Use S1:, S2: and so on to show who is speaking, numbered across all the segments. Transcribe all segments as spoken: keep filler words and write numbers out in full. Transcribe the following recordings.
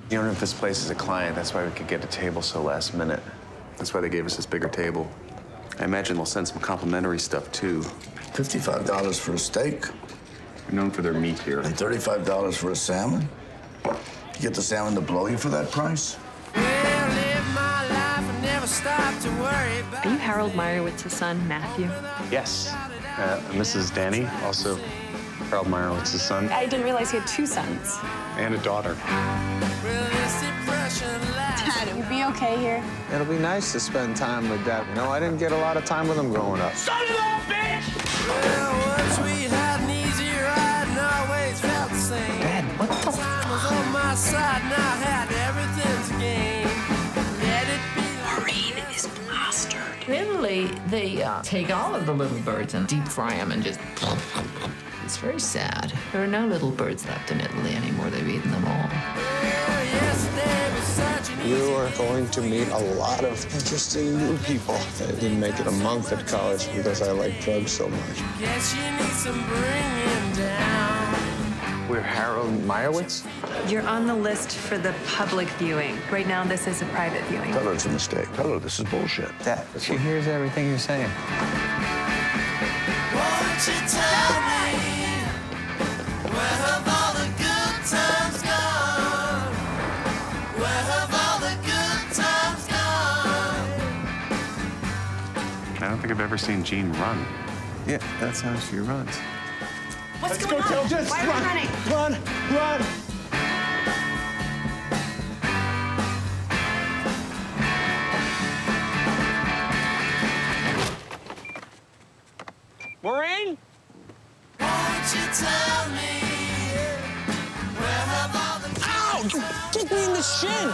S1: The owner of this place is a client. That's why we could get a table so last minute. That's why they gave us this bigger table. I imagine they'll send some complimentary stuff, too.
S2: fifty-five dollars for a steak.
S1: They're known for their meat here.
S2: And thirty-five dollars for a salmon? You get the salmon to blow you for that price?
S3: Are you Harold Meyerowitz's son, Matthew?
S1: Yes. Uh, Missus Danny, also Harold Meyerowitz's son.
S3: I didn't realize he had two sons.
S1: And a daughter.
S3: Dad, you'd be okay here?
S4: It'll be nice to spend time with Dad. You know, I didn't get a lot of time with him growing up.
S5: Son of a bitch!
S6: Well, once we had an easy ride and always felt the same.
S5: Dad, what the fuck?
S6: Time was on my side and I had everything to gain. Let it be.
S5: Maureen is plastered. In Italy, they uh, take all of the little birds and deep fry them and just... It's very sad. There are no little birds left in Italy anymore. They've eaten them all.
S4: You are going to meet a lot of interesting new people. I didn't make it a month at college because I like drugs so much.
S6: Guess you need some bringing down.
S1: We're Harold Meyerowitz.
S3: You're on the list for the public viewing. Right now, this is a private viewing.
S2: Tell her it's a mistake. Tell her this is bullshit.
S4: Dad, she hears everything you're saying.
S6: Won't you tell me, where have all the good times gone? Where have all the good times gone?
S1: I don't think I've ever seen Jean run. Yeah, that's how she runs.
S3: What's
S4: Let's
S3: going
S4: go,
S3: on?
S4: Just
S3: Why
S4: run,
S3: are we running?
S4: Run, run! Maureen?
S6: Won't you tell me, where have all the good
S4: Ow! You kicked me in the shin!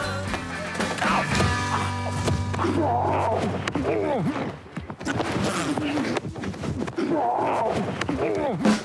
S4: Ow!